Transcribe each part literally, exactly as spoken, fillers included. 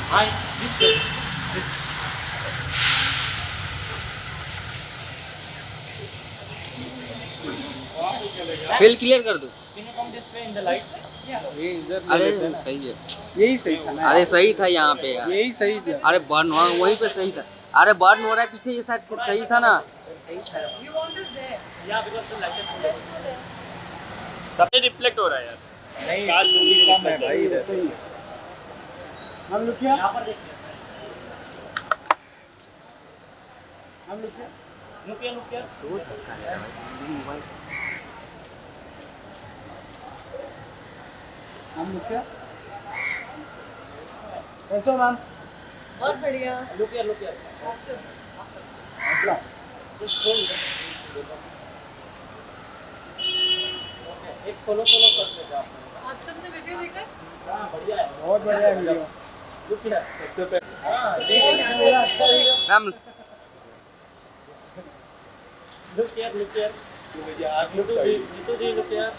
हाँ this way, this field clear कर दो। Can you come this way in the light? ये इधर ले अरे लेते हैं ना। सही है। यही सही था ना। अरे सही था यहाँ पे यार। यही सही था। अरे बर्न हुआ वहीं पे सही था। अरे बर्न हो रहा है पीछे, ये शायद सही था ना। You want this there? Yeah, because the light is Let's go there. सब रिफ्लेक्ट हो रहा है यार। नहीं कांच भी कम है भाई इधर सही है। हम लोग क्या? यहाँ पर देखिए। हम लोग क्या? लुकिया लुकिया। हम लोग क्या? कैसे हो मैम? बहुत बढ़िया। लुकिया लुकिया। Awesome. Awesome. अच्छा। Just hold it. एक सोलो सोलो कर लेते आप। आप सबने वीडियो देखा? हाँ बढ़िया है। बहुत बढ़िया वीडियो। लुकिया। सबसे पहले हाँ अच्छा वीडियो। मैम लुकिया लुकिया। मुझे आज नीतू जी नीतू जी लुकिया।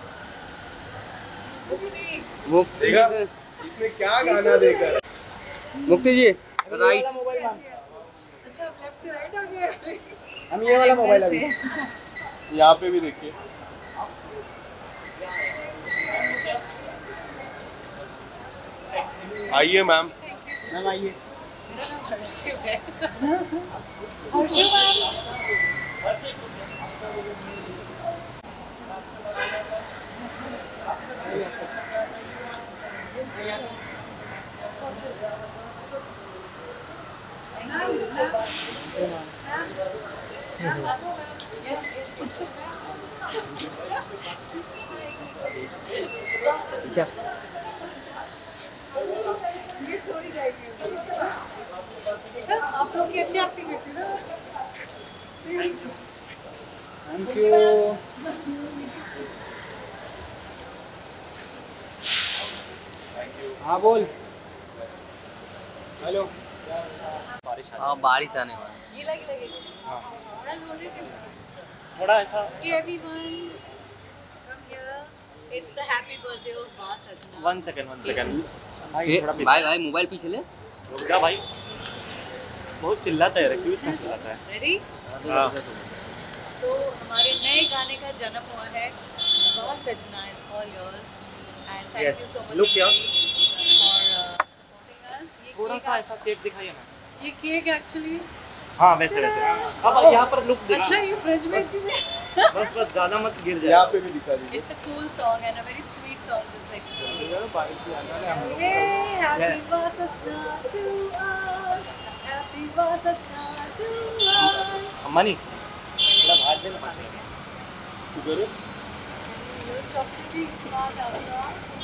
वो देखा इसमें क्या गाना देखा? मुक्ति जी राइट। Mobile ma'am. अच्छा आप लेफ्ट से राइट आ गए। हम ये वाला मोबाइल अभी। यहाँ पे भी देखिए। आइए मैम। मैम आइए। हर्षू मैम। क्या ये स्टोरी जाएगी। देखा आप लोग की अच्छी एक्टिंग करती है ना। Thank you. हाँ बोल। हेलो। बारिश आ हाँ बारिश आने वाली। गीला गीला गीला। I'll hold it in. थोड़ा ऐसा। Okay everyone. From here, it's the happy birthday of Va Sajna. One second one second. ए, भाई भाई मोबाइल पीछे ले। रुक जा भाई। बहुत चिल्लाता है रे, क्यों इतना चिल्लाता है? Ready? हाँ। So हमारे नए गाने का जन्म हुआ है। Va Sajna is all yours. And thank Yes. you so much Look here. for uh, supporting us. ये थोड़ा केक सा ऐसा केक दिखाइए ना। ये केक एक्चुअली हाँ वैसे वैसे। अब यहाँ पर लुक दिखा। अच्छा ये फ्रिज में थी। बस बस ज़्यादा मत गिर जाए। यहाँ पे भी दिखा दीजिए। It's a cool song and a very sweet song just like this one. बारिश भी आने वाला है हम लोग। Yay, happy Yeah. Va Sajna to us. Happy Va Sajna to us. अम्मा नहीं। थोड़ा भाग दे ना। शुगर है? Your chocolatey part आपका.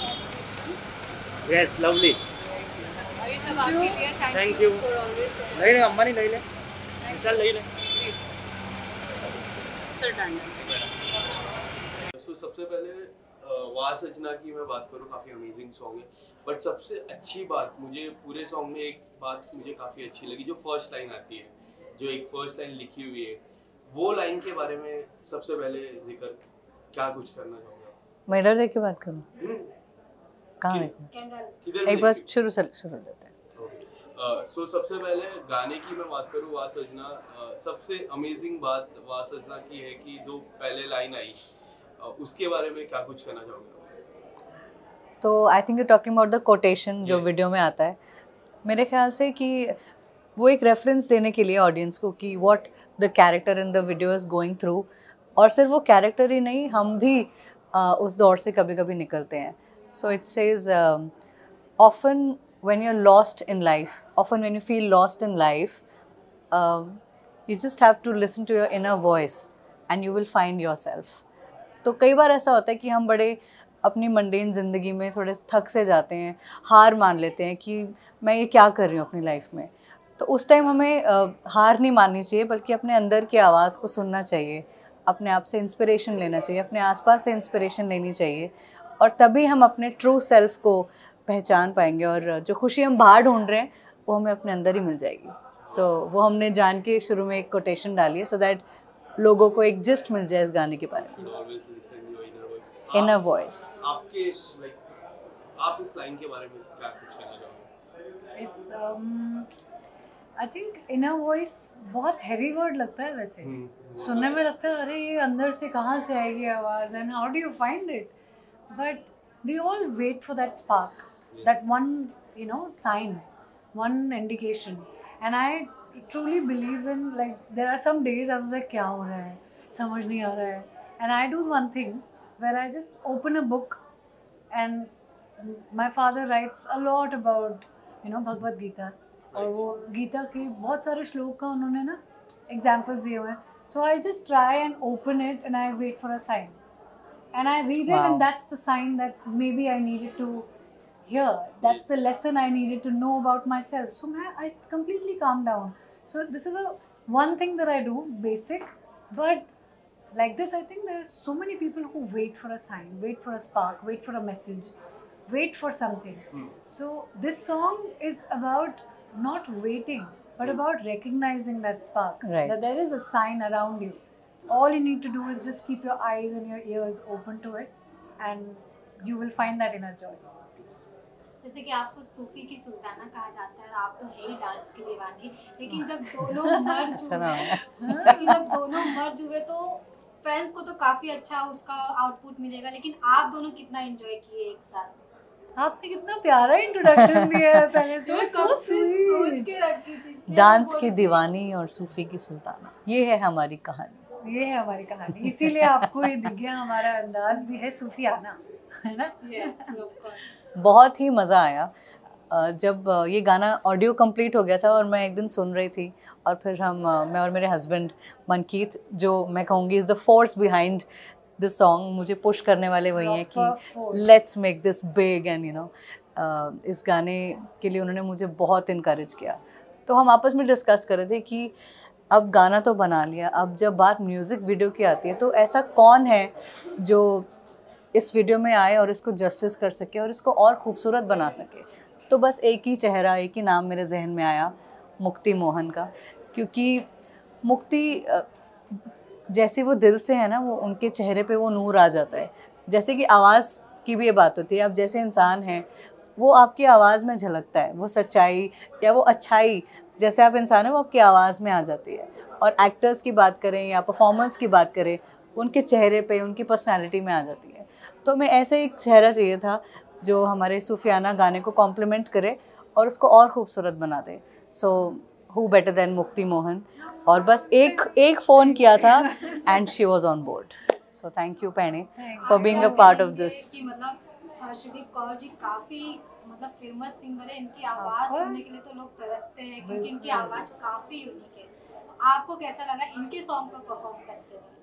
Yes, lovely. ये सब आपके लिए Thank thank you. you for always. नहीं नहीं अम्मा नहीं ले ले। चल ले ले। Please. Sir done. सो सबसे पहले अ, वाह सजना की मैं बात करूँ, काफ़ी अमेजिंग सॉन्ग है। बट सबसे अच्छी बात मुझे पूरे सॉन्ग में एक बात मुझे काफ़ी अच्छी लगी, जो फर्स्ट लाइन आती है, जो एक फर्स्ट लाइन लिखी हुई है, वो लाइन के बारे में सबसे पहले जिक्र क्या कुछ करना चाहूँगा? मैं इधर देख के बात करूँ? कहाँ देखूँ? किधर एक बार देखी? शुरू से शुरू लेते हैं। सो सबसे पहले गाने की मैं बात करूँ, वाह सजना, uh, सबसे अमेजिंग बात वाह सजना की है कि जो पहले लाइन आई uh, उसके बारे में क्या कुछ कहना चाहोगे? तो I think you talking about the quotation जो Yes. वीडियो में आता है। मेरे ख्याल से कि वो एक रेफरेंस देने के लिए ऑडियंस को कि what the character in the video is going through, और सिर्फ वो कैरेक्टर ही नहीं, हम भी uh, उस दौर से कभी कभी निकलते हैं। So it says often when you're lost in life, often when you feel lost in life, um, you just have to listen to your inner voice and you will find yourself. तो कई बार ऐसा होता है कि हम बड़े अपनी mundane ज़िंदगी में थोड़े थक से जाते हैं, हार मान लेते हैं कि मैं ये क्या कर रही हूँ अपनी लाइफ में। तो उस टाइम हमें uh, हार नहीं माननी चाहिए, बल्कि अपने अंदर की आवाज़ को सुनना चाहिए, अपने आप से इंस्पिरेशन लेना चाहिए, अपने आसपास से इंस्पिरेशन लेनी चाहिए, और तभी हम अपने ट्रू सेल्फ को पहचान पाएंगे, और जो खुशी हम बाहर ढूंढ रहे हैं वो हमें अपने अंदर ही मिल जाएगी। सो so, वो हमने जान के शुरू में एक कोटेशन डाली है, सो दैट लोगों को एक जिस्ट मिल जाए इस गाने के बारे में। Inner voice. आपके लाइक आप इस लाइन के बारे में क्या कुछ कहना चाहोगे? It's I think inner voice बहुत हैवी वर्ड लगता है वैसे, सुनने में लगता है अरे ये अंदर से कहाँ से आएगी आवाज़, and how do you find it, but we all wait for that spark, that one you know sign, one indication, and I truly believe in, like, there are some days I was like क्या हो रहा है, समझ नहीं आ रहा है, and I do one thing where I just open a book, and my father writes a lot about you know Bhagavad Gita, और वो गीता के बहुत सारे श्लोक का उन्होंने ना एग्जाम्पल्स दिए हुए हैं, so I just try and open it and I wait for a sign and I read it, Wow. and that's the sign that maybe I needed to hear, that's the lesson I needed to know about myself, so I, I completely calm down. So this is a one thing that I do, basic, but like this I think there are so many people who wait for a sign, wait for a spark, wait for a message, wait for something. Hmm. So this song is about not waiting, but hmm. about recognizing that spark, right. that there is a sign around you. All you need to do is just keep your eyes and your ears open to it, and you will find that inner joy. जैसे कि आपको सूफी की सुल्ताना कहा जाता है और आप तो है ही डांस के दीवाने, लेकिन जब दोनों मर्ज हुए लेकिन जब दोनों मर्ज हुए तो फैंस को तो काफी अच्छा उसका आउटपुट मिलेगा, लेकिन आप दोनों कितना एंजॉय किए एक साथ? आपने कितना प्यारा इंट्रोडक्शन दिया है, पहले तो मैं so कब से sweet. सोच के रखी थी इसलिए डांस मैं की बोल- दीवानी और सूफी की सुल्ताना, ये है हमारी कहानी। ये है हमारी कहानी, इसीलिए आपको ये दिख गया, हमारा अंदाज भी है सूफियाना, है ना? Yes, of course. बहुत ही मज़ा आया अ, जब अ, ये गाना ऑडियो कंप्लीट हो गया था और मैं एक दिन सुन रही थी, और फिर हम अ, मैं और मेरे हस्बैंड मनकीत, जो मैं कहूँगी is the force behind this song, मुझे पुश करने वाले वही हैं Proper कि force. Let's make this big, and you know इस गाने के लिए उन्होंने मुझे बहुत इनकरेज किया। तो हम आपस में डिस्कस कर रहे थे कि अब गाना तो बना लिया, अब जब बात म्यूज़िक वीडियो की आती है तो ऐसा कौन है जो इस वीडियो में आए और इसको जस्टिस कर सके और इसको और खूबसूरत बना सके। तो बस एक ही चेहरा, एक ही नाम मेरे जहन में आया, मुक्ति मोहन का, क्योंकि मुक्ति अ, जैसे वो दिल से है ना, वो उनके चेहरे पे वो नूर आ जाता है। जैसे कि आवाज़ की भी ये बात होती है, आप जैसे इंसान हैं वो आपकी आवाज़ में झलकता है, वो सच्चाई या वो अच्छाई, जैसे आप इंसान हैं वो आपकी आवाज़ में आ जाती है। और एक्टर्स की बात करें या परफॉर्मेंस की बात करें, उनके चेहरे पे, उनकी पर्सनालिटी में आ जाती है। तो मैं ऐसे एक चेहरा चाहिए था जो हमारे सूफियाना गाने को कॉम्प्लीमेंट करे और उसको और खूबसूरत बना दे। So who better than Mukti Mohan, और बस एक एक फ़ोन किया था and she was on board. So thank you पैणे for being a part of this. कि मतलब हर्षदीप कौर जी काफी मतलब फेमस सिंगर है, इनकी आवाज सुनने के लिए तो लोग तरसते हैं क्योंकि इनकी आवाज काफी यूनिक है। तो आपको कैसा लगा इनके सॉन्ग पर परफॉर्म करते हुए?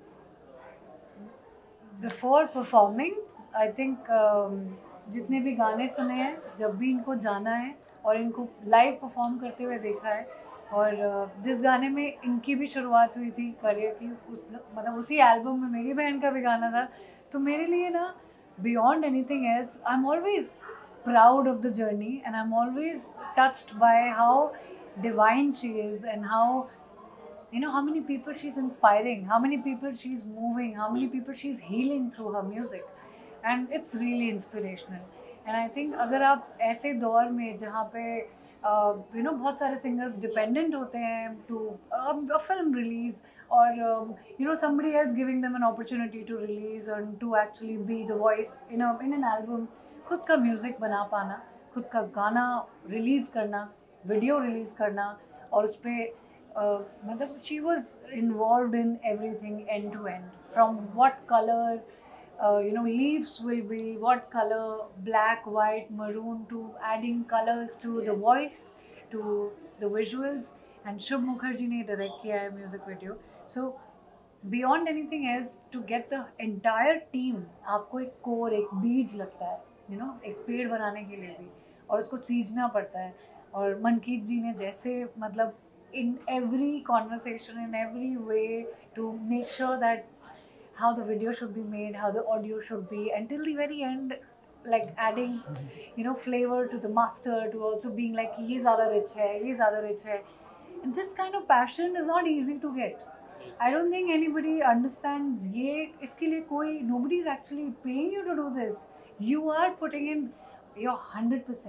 बिफोर परफॉर्मिंग आई थिंक जितने भी गाने सुने हैं, जब भी इनको जाना है और इनको लाइव परफॉर्म करते हुए देखा है, और uh, जिस गाने में इनकी भी शुरुआत हुई थी करियर की, उस मतलब उसी एल्बम में मेरी बहन का भी गाना था, तो मेरे लिए ना beyond anything else I am always proud of the journey, and I'm always touched by how divine she is, and how you know how many people she's inspiring, how many people she's moving, how many people she's healing through her music, and it's really inspirational. And I think अगर आप ऐसे दौर में जहाँ पे you know बहुत सारे singers dependent होते हैं टू अ फिल्म रिलीज, और you know somebody else giving them an opportunity to release and to actually be the voice in a in an album, खुद का म्यूज़िक बना पाना, खुद का गाना रिलीज़ करना, वीडियो रिलीज़ करना, और उस पर मतलब she was involve in everything end to end, from what colour you know leaves will be, what color, black, white, maroon, to adding colors to yes. the voice, to the visuals, and Shubh Mukherjee ने direct किया है music video. So beyond anything else, to get the entire team, आपको एक core, एक बीज लगता है, you know, एक पेड़ बनाने के लिए भी, और उसको सींचना पड़ता है। और मनकीत जी ने जैसे मतलब in every conversation, in every way to make sure that how the video should be made, how the audio should be, until the very end, like adding you know flavor to the master, to also being like ye zyada rich hai, ye zyada rich hai, and this kind of passion is not easy to get. I don't think anybody understands ye iske liye koi, nobody is actually paying you to do this. You are putting in your one hundred percent,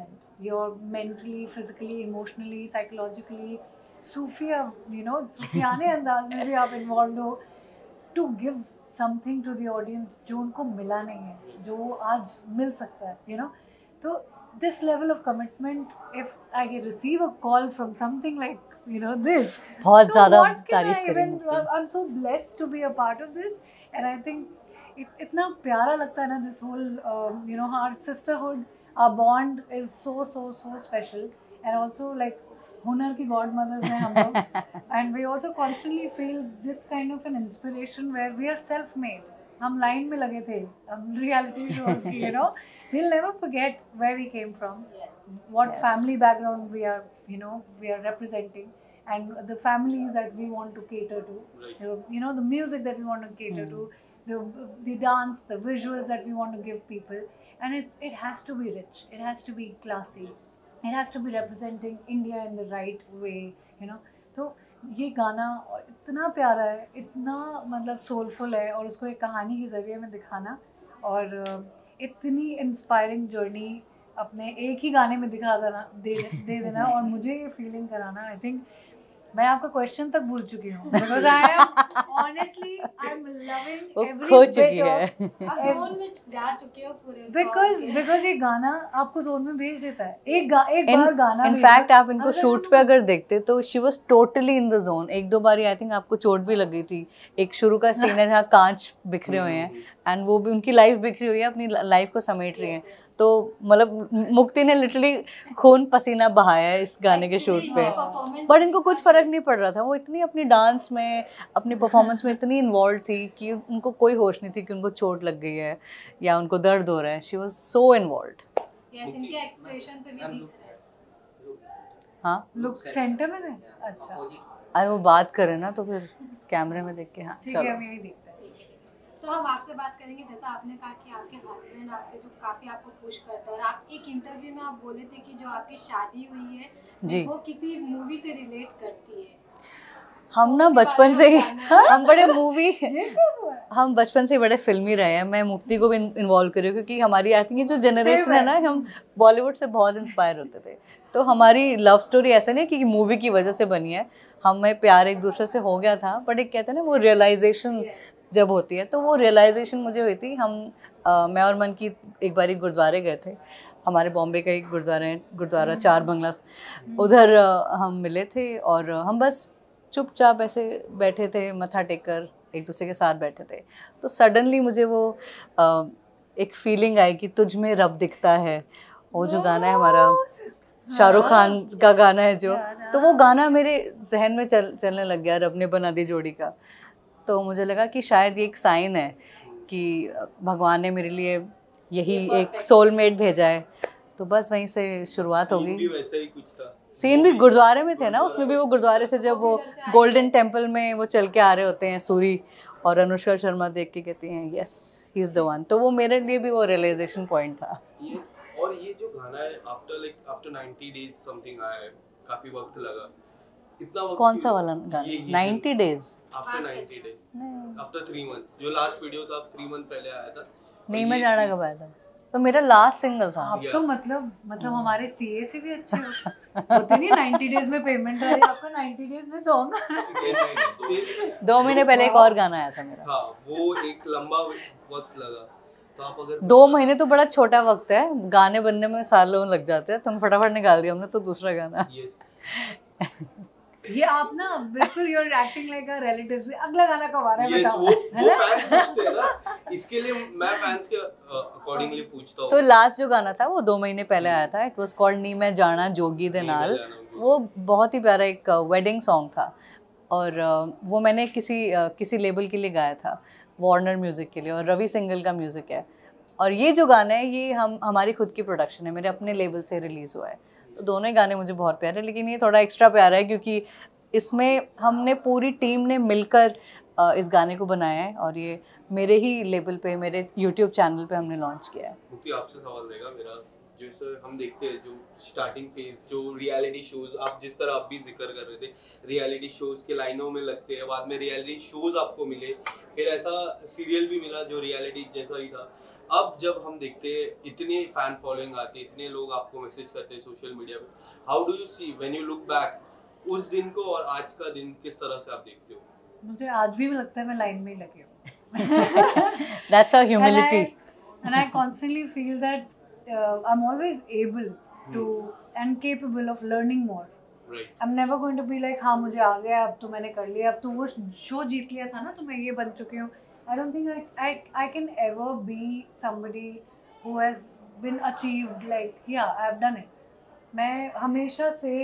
you're mentally, physically, emotionally, psychologically, Sufiya, you know, सूफियाने अंदाज में भी आप involved हो, to give something to the audience जो उनको मिला नहीं है, जो आज मिल सकता है, you know. तो this level of commitment, if I receive a call from something like, you know, this, बहुत so ज़्यादा what can तारीफ I करी even, मुक्ति। I'm so blessed to be a part of this, and I think it, इतना प्यारा लगता है ना, this whole, um, you know, our sisterhood, our bond is so so so special, and also like हुनर की godmothers हैं हम लोग, and we also constantly feel this kind of an inspiration where we are self-made. हम line में लगे थे, हम reality shows की, you know, we'll never forget where we came from, Yes. what Yes. family background we are, you know, we are representing, and the families that we want to cater to, Right. the, you know, the music that we want to cater to, the the dance, the visuals that we want to give people, and it's it has to be rich, it has to be classy, it has to be representing India in the right way, you know. तो ये गाना इतना प्यारा है, इतना मतलब soulful है, और उसको एक कहानी के ज़रिए में दिखाना, और इतनी इंस्पायरिंग जर्नी अपने एक ही गाने में दिखा देना दे दे देना और मुझे ये फीलिंग कराना, आई थिंक मैं आपका क्वेश्चन तक भूल चुकी हूँ, because I am honestly I am loving वो एवरी खो चुकी बिट है। ऑफ, आप जोन में जा चुके हो पूरे उस बिकॉज song के। बिकॉज ये गाना आपको जोन में भेज देता है, एक गा, एक बार गाना इन भी फैक्ट ना, आप इनको अगर शूट हम- पे अगर देखते तो she was totally in the zone. एक दो बारी आई थिंक आपको चोट भी लगी थी, एक शुरू का सीन है जहाँ कांच बिखरे हुए हैं, एंड वो भी उनकी लाइफ बिखरी हुई है, अपनी लाइफ को समेट रही है, तो मतलब मुक्ति ने लिटरली खून पसीना बहाया है इस गाने के शूट Actually, पे, इनका performance बट इनको कुछ फर्क नहीं पड़ रहा था। वो इतनी अपनी डांस में, अपनी परफॉर्मेंस में इतनी इन्वॉल्व थी कि उनको कोई होश नहीं थी कि उनको चोट लग गई है या उनको दर्द हो रहा है। She was so involve. Yes, इनके एक्सप्रेशन से भी दिखता है। हाँ, लुक सेंटर में थे, अच्छा अरे वो बात करें ना तो फिर कैमरे में देख के, हाँ ठीक है, चलो। हम यही देखते हैं। ठीक है, ठीक है। तो हम आपसे बात करेंगे, जैसा आपने कहा कि आपके हस्बैंड आपके जो काफी आपको पुश करते हैं, और आप एक इंटरव्यू में आप बोले थे कि जो आपकी शादी हुई है जी। वो किसी मूवी से रिलेट करती है। हम ना उसके बचपन बारे से में ही बताना है। हम बड़े मूवी हम बचपन से ही बड़े फिल्मी रहे हैं। मैं मुक्ति को भी इन्वॉल्व करी हूँ क्योंकि हमारी आई थिंक ये जो जनरेशन है ना, हम बॉलीवुड से बहुत इंस्पायर होते थे। तो हमारी लव स्टोरी ऐसे नहीं कि मूवी की वजह से बनी है, हमें प्यार एक दूसरे से हो गया था, बट एक कहते हैं ना वो रियलाइजेशन जब होती है, तो वो रियलाइजेशन मुझे हुई थी। हम आ, मैं और मन की एक बारी गुरुद्वारे गए थे, हमारे बॉम्बे का एक गुरुद्वारा है, गुरुद्वारा चार बंगला, उधर आ, हम मिले थे और हम बस चुपचाप ऐसे बैठे थे, मत्था टेक कर एक दूसरे के साथ बैठे थे। तो सडनली मुझे वो आ, एक फीलिंग आई कि तुझ में रब दिखता है, वो जो गाना है हमारा शाहरुख खान का गाना है जो, तो वो गाना मेरे जहन में चल चलने लग गया, रब ने बना दी जोड़ी का। तो मुझे लगा कि शायद ये एक साइन है कि भगवान ने मेरे लिए यही एक सोलमेट भेजा है। तो बस वहीं से शुरुआत हो Scene भी गई। वैसा ही कुछ था। सीन भी गुरुद्वारे में थे ना, उसमें भी वो गुरुद्वारे से जब वो गोल्डन टेम्पल में वो चल के आ रहे होते हैं सूरी, और अनुष्का शर्मा देख के कहती हैं yes he is the one. तो वो मेरे लिए भी वो रियलाइजेशन पॉइंट था। ये और ये जो गाना है after like after ninety days something आया है, काफी वक्त लगा। इतना वक्त कौन सा क्यों? वाला गाना? ये- ये ninety days? After ninety days, after three month, जो लास्ट वीडियो था थ्री मंथ पहले आया था। नहीं मैं जाना कब आया था, तो मेरा लास्ट सिंगल था। आप तो मतलब मतलब हमारे सीए से भी अच्छे हो, होते नहीं नाइंटी डेज में पेमेंट आ रही है, आपका नाइंटी डेज में सॉन्ग तो- दो महीने पहले एक और गाना आया था मेरा। हाँ, वो एक लंबा वक्त लगा। तो आप अगर दो महीने तो बड़ा छोटा वक्त है, गाने बनने में सालों लग जाते हैं। तुम फटाफट निकाल दिया हमने तो दूसरा गाना। यस ये आप ना बिल्कुल you are acting like a relative से, अगला गाना कब आ रहा है यस बताओ, वो है वो ना? फैंस पूछते हैं ना, इसके लिए मैं फैंस के अकॉर्डिंगली पूछता हूँ। तो लास्ट जो गाना था वो दो महीने पहले आया था, इट वाज कॉल्ड नी मैं जाना जोगी दे नाल। वो बहुत ही प्यारा एक वेडिंग सॉन्ग था, और अ, वो मैंने किसी अ, किसी लेबल के लिए गाया था, वार्नर म्यूज़िक के लिए, और रवि सिंगल का म्यूज़िक है। और ये जो गाना है ये हम हमारी खुद की प्रोडक्शन है, मेरे अपने लेबल से रिलीज़ हुआ है। तो दोनों ही गाने मुझे बहुत प्यारे हैं, लेकिन ये थोड़ा एक्स्ट्रा प्यारा है क्योंकि इसमें हमने पूरी टीम ने मिलकर अ, इस गाने को बनाया है, और ये मेरे ही लेबल पे, मेरे यूट्यूब चैनल पे हमने लॉन्च किया है। मुक्ति आपसे सवाल रहेगा मेरा, जैसे हम देखते हैं जो स्टार्टिंग फेज, जो रियलिटी शोज, आप जिस तरह आप भी जिक्र कर रहे थे, रियलिटी शोज के लाइनों में लगते हैं, बाद में रियलिटी शोज आपको मिले, फिर ऐसा सीरियल भी मिला जो रियलिटी जैसा ही था, अब जब हम देखते हैं इतने फैन फॉलोइंग आती है, इतने लोग आपको मैसेज करते हैं सोशल मीडिया पे, how do you see when you look back उस दिन को और आज का दिन किस तरह से आप देखते हो? मुझे आज भी लगता है मैं लाइन में ही लगी हूँ. That's our humility. And I, and I constantly feel that uh, I'm always able to and capable of learning more. Right. I'm never going to be like हाँ मुझे आ गया अब तो मैंने कर लिया अब तो वो शो जीत लिया था ना तो मैं ये बन चुकी हूँ. I don't think I, I I can ever be somebody who has been achieved like yeah I've done it. मैं हमेशा से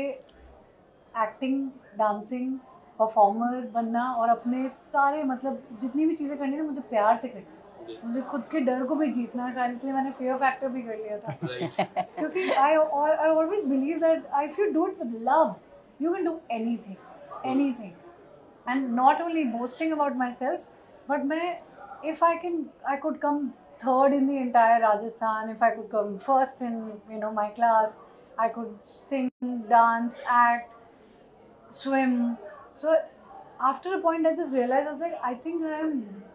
एक्टिंग, डांसिंग, परफॉर्मर बनना और अपने सारे मतलब जितनी भी चीज़ें करनी है ना मुझे प्यार से करनी है. मुझे खुद के डर को भी जीतना शायद इसलिए मैंने फियर फैक्टर भी कर लिया था. Right. क्योंकि I I always believe that if you do it with love you can do anything anything and not only boasting about my self but मैं if I can I could come third in the entire Rajasthan, if I could come first in you know my class, I could sing, dance, act, swim. So after a point I just realized I was like I think I'm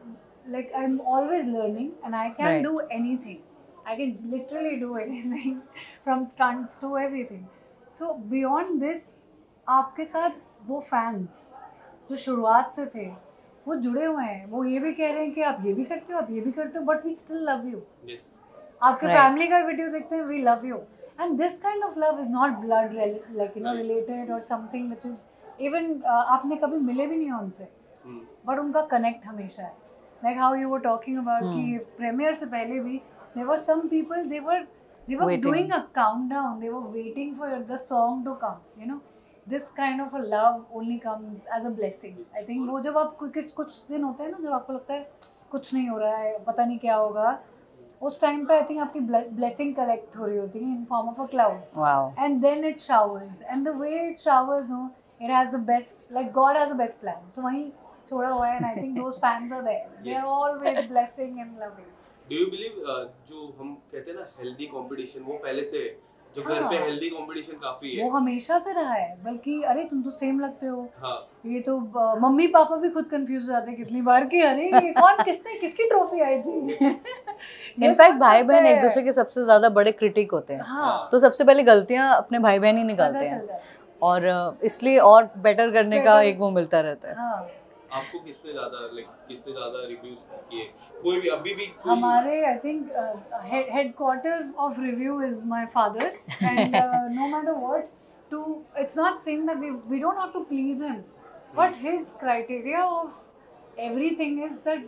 like I'm always learning and I can Right. do anything. I can literally do anything from stunts to everything. So beyond this आपके साथ वो fans जो शुरुआत से थे वो जुड़े हुए हैं, वो ये भी कह रहे हैं कि आप ये भी करते हो, आप ये भी करते हो, but we still love you. Yes. आपके Right. फैमिली का वीडियो देखते हैं, we love you. And this kind of love is not blood rel- like you know Right. related or something which is even uh, आपने कभी मिले भी नहीं हो उनसे, Hmm. but उनका connect हमेशा है. Like how you were talking about कि premiere से पहले भी there were some people they were they were Waiting. doing a countdown, they were waiting for the song to come. You know, this kind of a love only comes as a blessing. I think वो जब आप कुछ कुछ दिन होते हैं ना जब आपको लगता है कुछ नहीं हो रहा है, पता नहीं क्या होगा, उस टाइम पे आई थिंक आपकी ब्लेसिंग कलेक्ट हो रही होती है in form of a cloud. Wow. And then it showers, and the way it showers, no, it has the best, like God has the best plan. So वहीं छोड़ा हुआ है, and I think those fans are there. They are always blessing and loving. Do you believe uh, जो हम कहते हैं ना healthy competition वो पहले से है? जो घर पे हाँ. healthy competition काफी है. वो हमेशा से रहा है, बल्कि अरे तुम तो सेम लगते हो. हाँ. ये तो uh, मम्मी पापा भी खुद कंफ्यूज हो जाते हैं कितनी बार कि अरे ये कौन किसने किसकी ट्रॉफी आई थी. इनफैक्ट भाई बहन एक दूसरे के सबसे ज्यादा बड़े क्रिटिक होते हैं. हाँ. तो सबसे पहले गलतियां अपने भाई बहन ही निकालते पता हैं चल जाता है. और uh, इसलिए और बेटर करने का Better. एक वो मिलता रहता है. हाँ. आपको किसने ज्यादा लाइक किसने ज्यादा रिव्यूज किए? कोई भी अभी भी कोई हमारे I think headquarter of review is my father and no matter what to it's not saying that we we don't have to please him but his criteria of everything is that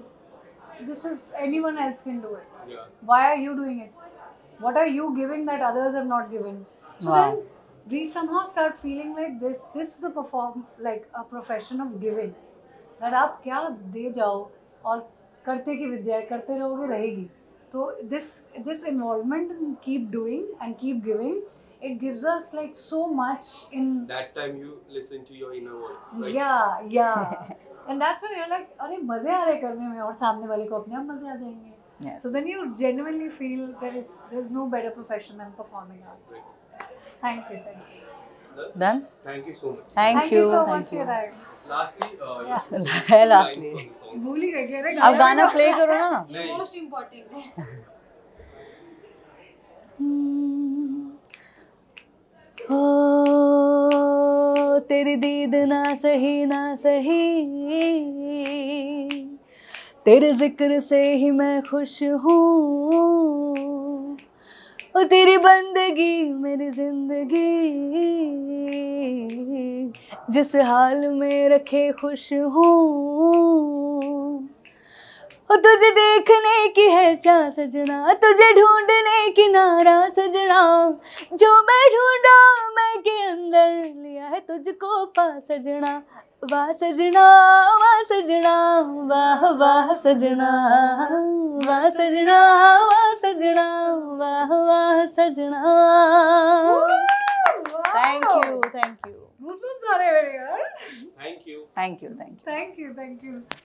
this is anyone else can do it. Yeah. Why are you doing it? What are you giving that others have not given? So Wow. then we somehow start feeling like this this is a perform like a profession of giving, that आप क्या दे जाओ और करते की विद्या है, करते रहोगे रहेगी. तो this this involvement and keep doing and keep giving, it gives us like so much in that time you listen to your inner voice, right? yeah yeah and that's when you're like अरे मजे आ रहे करने में और सामने वाले को अपने आप मजे आ जाएंगे. Yes. So then you genuinely feel there is there's no better profession than performing arts. Thank you, thank you. Done? Thank you so much. Thank, Thank you. you so thank much for you. your time. Lastly, uh, Yeah. your है lastly. lines from the song. भूल ही गई कि अरे अब गाना play करो ना. ये नहीं. मोस्ट इम्पोर्टेंट है. हो तेरी दीद ना सही ना सही, तेरे जिक्र से ही मैं खुश हूँ. ओ तेरी बंदगी मेरी जिंदगी, जिस हाल में रखे खुश हूँ. ओ तुझे देखने की है चाह सजना, तुझे ढूंढने की नारा सजना, जो मैं ढूंढा मैं के अंदर लिया है तुझको पा सजना. वाह सजना वाह सजना वाह वाह सजना, वाह सजना वाह सजना वाह वाह सजना. Thank you thank you Goosebumps आ रहे हैं यार. Thank you. Thank you thank you. Thank you, thank you.